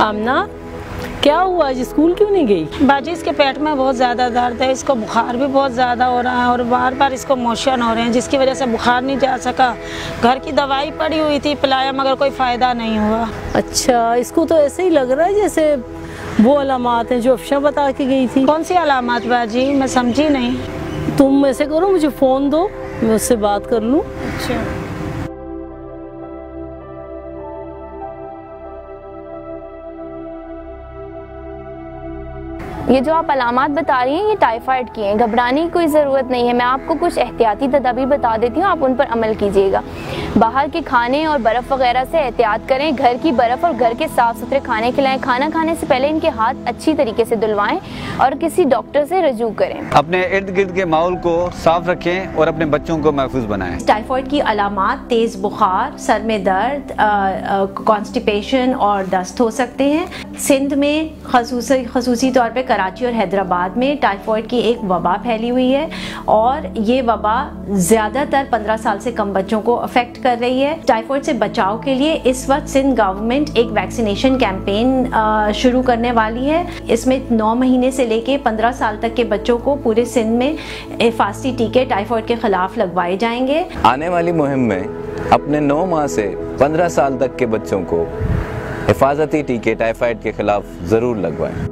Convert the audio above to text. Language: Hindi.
आमना, क्या हुआ, आज स्कूल क्यों नहीं गई? बाजी इसके पेट में बहुत ज़्यादा दर्द है, इसको बुखार भी बहुत ज़्यादा हो रहा है और बार बार इसको मोशन हो रहे हैं, जिसकी वजह से बुखार नहीं जा सका। घर की दवाई पड़ी हुई थी, पिलाया मगर कोई फ़ायदा नहीं हुआ। अच्छा, इसको तो ऐसे ही लग रहा है जैसे वो अलामात हैं जो अफशा बता के गई थी। कौन सी अलामत बाजी, मैं समझी नहीं। तुम ऐसे करो, मुझे फ़ोन दो, मैं उससे बात कर लूँ। अच्छा, ये जो आप अलामात बता रही हैं ये टाइफाइड की हैं, घबराने की कोई ज़रूरत नहीं है। मैं आपको कुछ एहतियाती तदाबीर बता देती हूँ, आप उन पर अमल कीजिएगा। बाहर के खाने और बर्फ़ वगैरह से एहतियात करें, घर की बर्फ़ और घर के साफ़ सुथरे खाने खिलाएं। खाना खाने से पहले इनके हाथ अच्छी तरीके से धुलवाएं और किसी डॉक्टर से रजू करें। अपने इर्द गिर्द के माहौल को साफ रखें और अपने बच्चों को महफूज बनाएं। टाइफाइड की अलामात तेज़ बुखार, सर में दर्द, कॉन्स्टिपेशन और दस्त हो सकते हैं। सिंध में खसूसी तौर पे कराची और हैदराबाद में टाइफाइड की एक वबा फैली हुई है और ये वबा ज़्यादातर 15 साल से कम बच्चों को अफेक्ट कर रही है। टाइफाइड से बचाव के लिए इस वक्त सिंध गवर्नमेंट एक वैक्सीनेशन कैंपेन शुरू करने वाली है। इसमें 9 महीने से लेके 15 साल तक के बच्चों को पूरे सिंध में हिफाजती टीके टाइफाइड के खिलाफ लगवाए जाएंगे। आने वाली मुहिम में अपने 9 माह से 15 साल तक के बच्चों को हिफाजती टीके टाइफाइड के खिलाफ ज़रूर लगवाएं।